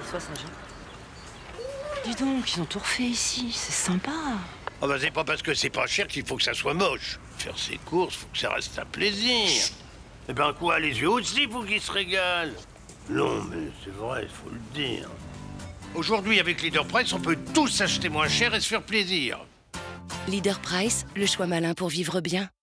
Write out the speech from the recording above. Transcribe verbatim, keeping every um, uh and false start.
Sois sage. Dis donc, ils ont tout refait ici, c'est sympa. Ah bah c'est pas parce que c'est pas cher qu'il faut que ça soit moche. Faire ses courses, faut que ça reste un plaisir. Eh ben quoi, les yeux aussi, faut qu'ils se régalent. Non, mais c'est vrai, il faut le dire. Aujourd'hui, avec Leader Price, on peut tous acheter moins cher et se faire plaisir. Leader Price, le choix malin pour vivre bien.